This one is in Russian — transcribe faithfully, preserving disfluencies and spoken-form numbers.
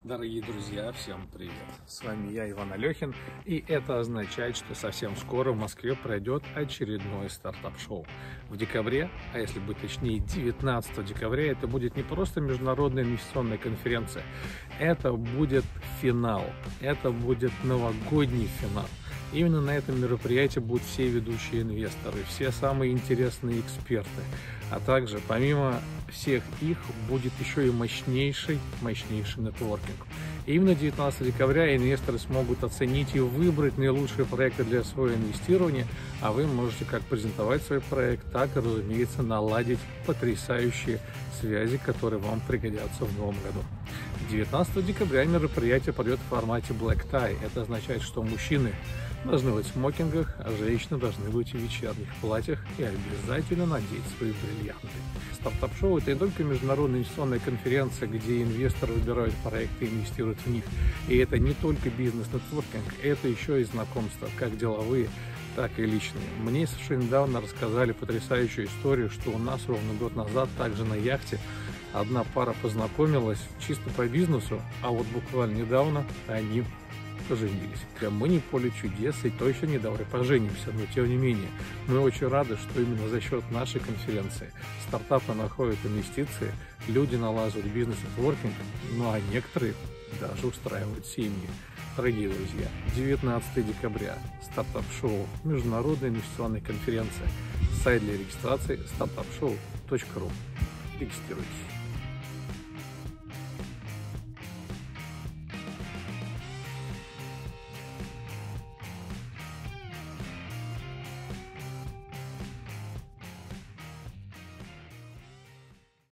Дорогие друзья, всем привет! С вами я, Иван Алехин, и это означает, что совсем скоро в Москве пройдет очередное стартап-шоу. В декабре, а если быть точнее девятнадцатого декабря, это будет не просто международная инвестиционная конференция, это будет финал, это будет новогодний финал. Именно на этом мероприятии будут все ведущие инвесторы, все самые интересные эксперты, а также помимо всех их будет еще и мощнейший, мощнейший нетворкинг. И именно девятнадцатого декабря инвесторы смогут оценить и выбрать наилучшие проекты для своего инвестирования, а вы можете как презентовать свой проект, так и, разумеется, наладить потрясающие связи, которые вам пригодятся в новом году. девятнадцатого декабря мероприятие пройдет в формате Black Tie. Это означает, что мужчины должны быть в смокингах, а женщины должны быть в вечерних платьях и обязательно надеть свои бриллианты. Стартап-шоу – это не только международная инвестиционная конференция, где инвесторы выбирают проекты и инвестируют в них. И это не только бизнес-нетворкинг, это еще и знакомства, как деловые, так и личные. Мне совершенно недавно рассказали потрясающую историю, что у нас ровно год назад также на яхте одна пара познакомилась чисто по бизнесу, а вот буквально недавно они поженились. Мы не поле чудес и точно не давай поженимся, но тем не менее мы очень рады, что именно за счет нашей конференции стартапы находят инвестиции, люди налаживают бизнес-нетворкинг, ну а некоторые даже устраивают семьи. Дорогие друзья, девятнадцатого декабря стартап-шоу, международная инвестиционная конференция. Сайт для регистрации стартап шоу точка ру. Регистрируйтесь.